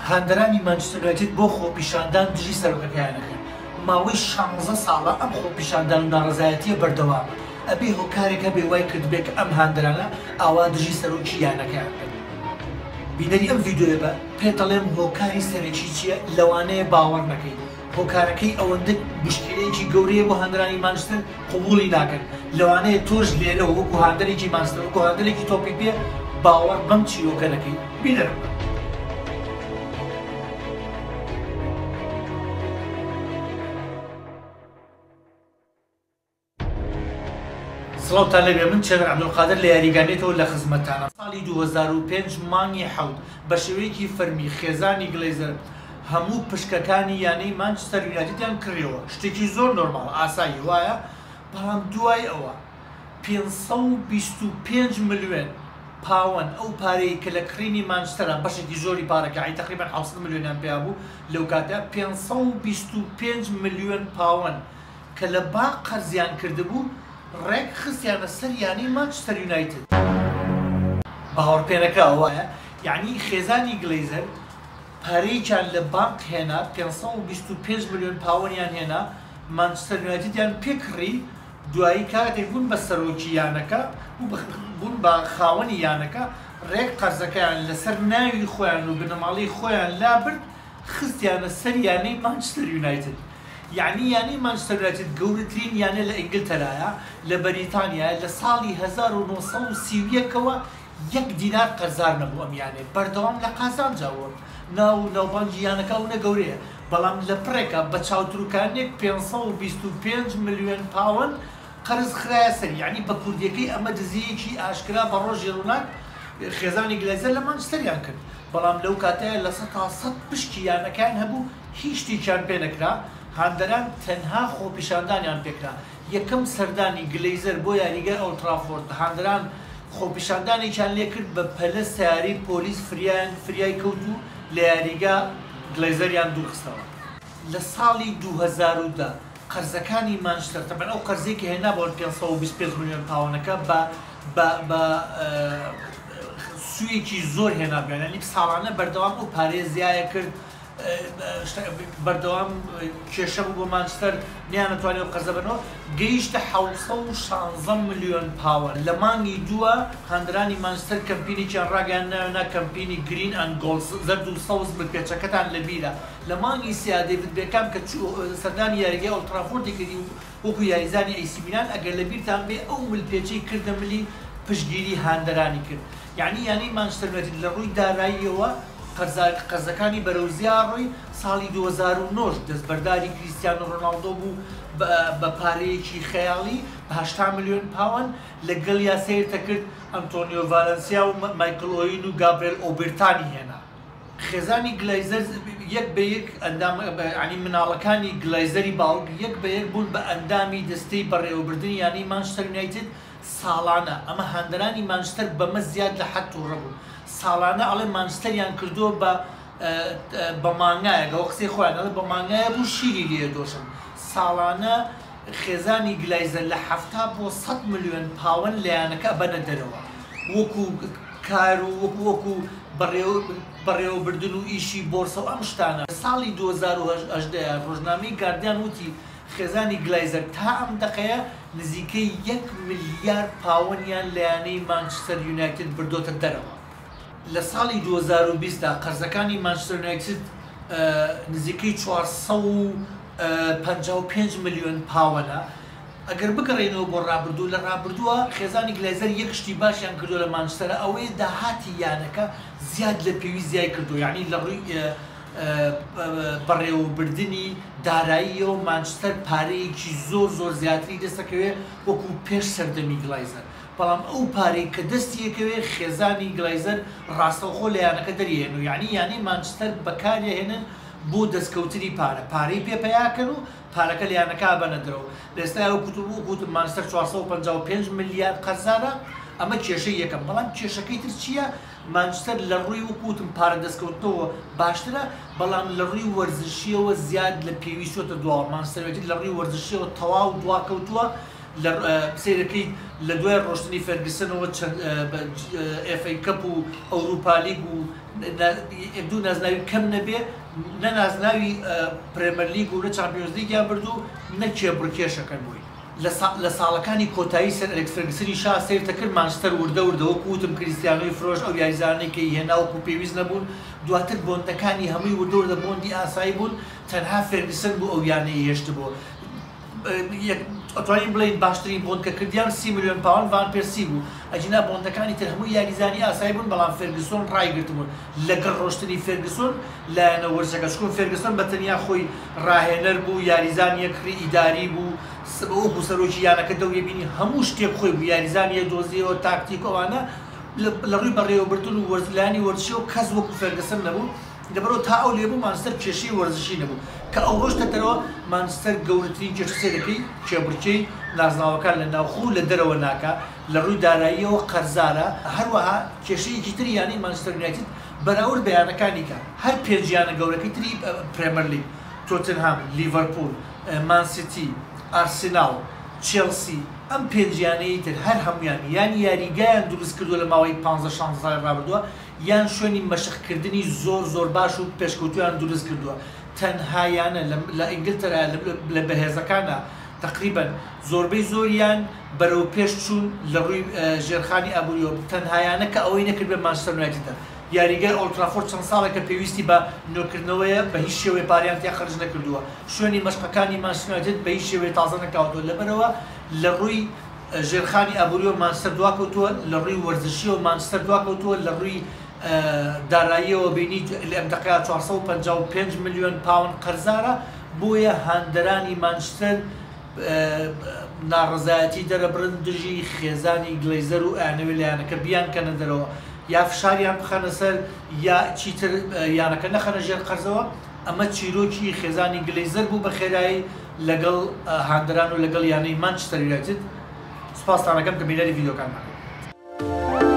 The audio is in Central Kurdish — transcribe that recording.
هاندرانی مانچستر یونایتد بۆ خۆپیشاندان دژی سەرۆکەکەیانەکەن ماوەی 16 ساڵە ئەم خۆپیشاندان و ناڕزایەتیە بەردەوامە ئەبێ هۆکارێکە بێ وای کردبێت کە ئەم هاندرانە ئاوا دژی سەرۆکییانەکەیان بن. بینەری ئەم ڤیدیۆیە بە پێدەڵێم هۆکاری سەرەکی چییە لەوانەیە باوەڕ نەکەین هۆکارەکەی ئەوەندە مشکلەیەکی گەورەیە بۆ هاندرانی مانچستر قبوڵی ناکەن لەوانەیە تۆش لێرە وەکو هاندەرێکی مانچستر وەکو هاندەرێکی تۆپی پێ باوەڕ بەم چیرۆکە نەکەی. بینەرم سڵاوتان لەبێ من چێڤەر عەبدولقادر لە یاریگانێتەوە لە خزمەتانە. ساڵی 2005 مانگی حەوت بە شێوەیەکی فەرمی خێزانی گلەیزەر هەموو پشکەکانی یانەی مانچستەر یونایتدیان کڕیەوە شتێکی زۆر نۆرماڵ ئاسایی وایە بەڵام دوای ئەوە 525 ملیۆن پاوەند ئەو پارەی کە لە کڕینی مانچستەرە بەشێکی زۆری پارەکەی تقریبان 700 ملیۆنیان پێیا بوو لەو کاتە 525 ملیۆن پاوەند کە لە باق قەرزیان کردبوو ڕێک خستیانە سەر یانەی مانچستەر یونایتد. باوەڕپێنەکە ئەوەیە یعنی خێزانی گلەیزەر پارەیەکیان لە بانک هێنا 525 ملیۆن پاوەندیان هێنا مانچستەر یونایتدیان پێکڕی دوایی کاتێک بوون بە سەرۆکی یانەکە بوون بە خاوەنی یانەکە ڕێک قەرزەکەیان لەسەر ناوی خۆیان و بنەماڵی خۆیان لابرد خستیانە سەر یانەی مانچستەر یونایتد. یعنی مانچستەر یونایتد گەورەترین یانە لە ئینگلتەرایە لە بەریتانیا لە ساڵی 1930ەوە 1 دینار قەرزار نەبوو ئەم یانێ بەردەوام لە قازانجاوە ناوبانگی یانەکە ئەوە گەورەیە بەڵام لە پڕێکە بە چاوتروکانێک 525 ملیۆن پاوەند قەرز خرایە سەر یعنی بە کوردیەکەی ئەمە دزیەکی ئاشکرا بە ڕۆژی ڕووناک خێزانی گلەیزەر لە مانچستەریان کرد بەڵام لەو کاتەیە لە 100 پشکی یانەکان هەبوو هیچ شتێکیان پێ نەکرا هاندەران تەنها خۆپیشاندانیان پێکرا. یەکەم سەردانی گلەیزەر بۆ یاریگای ئۆڵد ترافۆرد هاندەران خۆپیشاندانێکیان لێ کرد بە پەلە سیاری پۆلیس فریای کەوت و لە یاریگا گلەیزەریان دوورخستەوە. لە ساڵی 2010 قەرزەکانی مانچستەر تەبەن ئەو قەرزێکی هێنا بۆ 525 ملیۆن پاوەندەکە بە سوویەکی زۆر هێنا بێنانی ساڵانە بەردەوام و پارێ زیایە کرد بەردەوام کێشە بوو بۆ مانچستەر نیانەتوانێت و قەرزە بنەوە گەیشتە 716 ملیۆن پاوەند. لە مانگی دووە هاندرانی مانچستەر کەمپینێکیان ڕاگەیانداوێنە کەمپینی گرین ئەند گۆڵد زەرد و سەوز ملپێچەکەتان لەبیرە. لە مانگی سیا دەیڤید بێکام کە سەردانی یاریگای ئۆڵد ترافۆردی کردی وەکو یاریزانی ئەیسی میلان ئەگەر لەبیرتان بێ ئەو ملپێچەی کردە ملی پشتگیری هاندەرانی کرد. یعنی مانچستەر یونایتد لە ڕووی داراییەوە قەرزەکانی بەرەوزیان ڕۆی ساڵی 2009 دەستبەرداری کریستیانۆ ڕۆناڵدۆ بوو بە پارەیەکی خەیاڵی 80 ملیۆن پاوەند لەگەڵ یاسەیرتە کرد ئەنتۆنیۆ ڤالەنسیا و مایکل ئۆین و گابرێل ئۆبێرتانی هێنا. خێزانی گلەیزەر یەک بە یەک ینی مناڵەکانی گلەیزەری باوک یەک بە یەک بوون بە ئەندامی دەستەی بەڕێوەبردنی یانەی مانچستەر یونایتد ساڵانە ئەمە هاندەرانی مانچستەر بەمە زیاد لە حەد و ڕەبوو ساڵانە ئەڵێ مانچستەریان کردووە بە مانگایەکەەوە قسەی خۆیان بە مانگایە بوو شیری لێ دۆشن ساڵانە خێزانی گلەیزەر لە 70 بۆ 100 ملیۆن پاوەند لەیانەکە بەنە دەرەوە وەکو کار و وەکو بەڕێوەبردن و ئیشی بۆرسە و ئەم شتانە. ساڵی 2018 ڕۆژنامەی گاردیان وتی خێزانی گلەیزەر تا ئەم دەقەیە نزیکەی 1 ملیار پاوەندیان لەیانەی مانچستەر یونایتد بردۆتە دەرەوە. لە ساڵی 2020دا قەرزەکانی مانچستەر یونایتد نزیکەی 455 ملیۆن پاوەندە. ئەگەر بگەڕێنەوە بۆ ڕابردوو لە ڕابردووە خێزانی گلەیزەر یەک شتی باشیان کردو لە مانچستەرە ئەوەیە داهاتی یانەکە زیاد لە پێویست زیای کردو یعنی لە ڕووی بەڕێوەبردنی داراییەوە مانچستەر پارەیەکی زۆر زیاتری دەستەکەوێت وەکو پێش سەردەمی گلەیزەر بەڵام ئەو پارەی کە دەستی یەکەوێ خێزانی گلەیزەر ڕاستەوخۆ لە یانەکە دەریێن و یعنی مانچستەر بەکارهێنن بۆ دەستکەوتنی پارەی پێپەیاکەن و پارەکە لە یانەکە بەنە درەوە. لە ئێستا گوتم مانچستەر 455 ملیارد قەرزارە ئەمە کێشەی یەکەم بەڵام کێشەکەی تر چییە؟ مانچستەر لە ڕووی وەکوتم پارە دەستکەوتنەوە باشترە بەڵام لە ڕووی وەرزشیەوە زیاد لە پێویستۆتە دواوە مانچستەر لە ڕووی وەرزشیەوە تەواو دواکەوتووە سیرەکەی لە دوای ڕۆشتنی فەرگسنەوە FA کەپ و ئەوروپا لیگ و دوو نازناوی کەم نەبێ نە نازناوی پرێمەر لیگ و لە چامپیۆنز لیگیان بردو نە کێبڕکێشەکەن بووی لە ساڵەکانی کۆتایی سەر ئەلێکس فێرگسنی شا سێرتە کرد مانچستەر وردە وردەوەکو وتم کریستیانۆی فرۆش ئەو یاریزانەی کە هێناوەکو پێویست نەبوون دواتر بۆندەکانی هەمووی وردە وردە بۆندی ئاسایی بوون تەنها فێرگسن بوو ئەو یانەی هێشت بوو ئەتوانین بڵین باشترین بۆند کە کردیان 30 میلیۆن پاوەند ڤان پێرسی بوو ئەجینا بۆندەکانی تر هەمووی یاریزانی ئاسایی بوون بەڵام فێرگسۆن ڕایگرتبوون لەگەڵ ڕۆشتنی فێرگسۆن لایەنە وەرزەکە چکۆن فێرگسۆن بەتەنیا خۆی ڕاهێنەر بوو یاریزان یەکری ئیداری بوو وەکو سەرۆکی یانەکە دەوریە بینی هەموو شتێک خۆی بوو یاریزانی دۆزیەوە تاکتیک ئەوانە لە ڕووی بەڕێوەبردن و وەرزلانی وەرزشیەوە کەس وەکو فێرگسن نەبوو دەبەرەوە تا ئەو لێبوو مانچستەر کێشەی وەرزشی نەبوو کە ئەو ڕۆژتە دەرەوە مانچستەر گەورەترین کێشە دەکەی کێبڕکەی نازناوەکان لە ناوخۆ لە دەرەوە ناکا لە ڕووی داراییەوە قەرزارە هەروەها کێشەیەکی تر یانی مانچستەر یونایتد بەراورد بەیانەکانی کە هەر پێنجیانە گەورەکەی تری پرێمەر لیگ تۆتنهام لیڤەرپول مانسیتی ئارسنال چێلسی ئەم پێنجیانەی تر هەر هەمویان یان یاریگایان دروست کردووە لە ماوەی 15-16 ساڵی ڕابردووە یان شوێنی مەشقکردنی زۆر باش و پێشکەوتویان دروست کردووە تەنهایانە لە ئینگلترا لە بەهێزەکانە تقریبا زۆربەی زۆریان بەرەو پێش چوون لە ڕووی ژێرخانی ئابوووریەوە تەنهایانە کە ئەوەی نەکرد بە مانچستەر یونایتدە یاریگای ئۆڵد ترافۆرد چەند ساڵێکە پێویستی بە نوێکردنەوەیە بە هیچ شێوەی پاریان تیا خەرج نەکردووە شوێنی مەشقەکانی مانچستەر یونایتد بە هیچ شێوەی تازە نەکاوتووە لەبەرەوە لە ڕووی ژێرخانی ئابوووریەوە مانچستەر دواکەوتووە لە ڕووی وەرزشیەوە مانچستەر دواکەوتووە لە ڕووی داراییەوە بینی لە ئەم دەقەیە 455 میلیۆن پاوەند قەرزارە بۆیە هاندەرانی مانچستەر ناڕزایەتی دەرەبرن دژی خێزانی گلەیزەر و ئەیانەوێ لایەنەکە بیان کەنە دەرەوە یا فشاریان بخەنە سەر یا چیتر یانەکە نەخەنە ژێر قەرزەوە ئەمە چیرۆکی خێزانی گلەیزەر بوو بە خێرایی لەگەڵ هاندەران و لەگەڵ یانەی مانچستەر یونایتد سوپاسدانەکەم کە بیرەری ڤیدیۆکان ناکەم.